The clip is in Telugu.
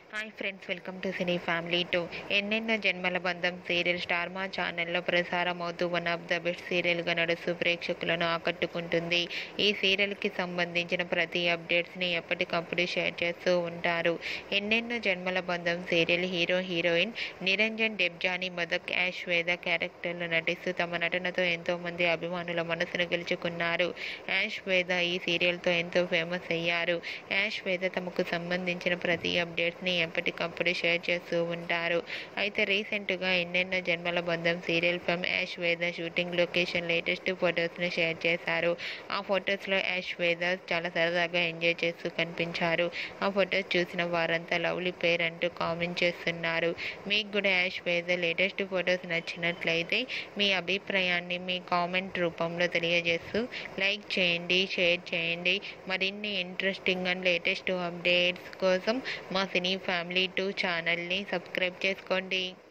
Hi friends, welcome to cine family to Ennenno Janmala Bandham serial star మా ఛానల్లో ప్రసారం అవుతూ వన్ ఆఫ్ ద బెస్ట్ సీరియల్గా నడుస్తూ ప్రేక్షకులను ఆకట్టుకుంటుంది. ఈ సీరియల్కి సంబంధించిన ప్రతి అప్డేట్స్ని ఎప్పటికప్పుడు షేర్ చేస్తూ ఉంటారు. ఎన్నెన్నో జన్మల బంధం సీరియల్ హీరోయిన్ నిరంజన్ డెబ్జానీ మదక్ యాష్ వేద క్యారెక్టర్లు నటిస్తూ తమ నటనతో ఎంతోమంది అభిమానుల మనసును గెలుచుకున్నారు. యాష్ వేద ఈ సీరియల్తో ఎంతో ఫేమస్ అయ్యారు. యాష్ వేద తమకు సంబంధించిన ప్రతి అప్డేట్స్ని ఎప్పటికప్పుడు షేర్ చేస్తూ ఉంటారు. అయితే రీసెంట్గా Ennenno Janmala Bandham serial from Yash Veda shooting location latest ఫొటోస్ని షేర్ చేశారు. ఆ ఫొటోస్లో యాష్ వేద చాలా సరదాగా ఎంజాయ్ చేస్తూ కనిపించారు. ఆ ఫొటోస్ చూసిన వారంతా లవ్లీ పేర్ అంటూ కామెంట్ చేస్తున్నారు. మీకు కూడా యాష్ వేద లేటెస్ట్ ఫొటోస్ నచ్చినట్లయితే మీ అభిప్రాయాన్ని మీ కామెంట్ రూపంలో తెలియజేస్తూ లైక్ చేయండి, షేర్ చేయండి. మరిన్ని ఇంట్రెస్టింగ్ అండ్ లేటెస్ట్ అప్డేట్స్ కోసం మా సినీ ఫ్యామిలీ 2 ఛానల్ని సబ్స్క్రైబ్ చేసుకోండి.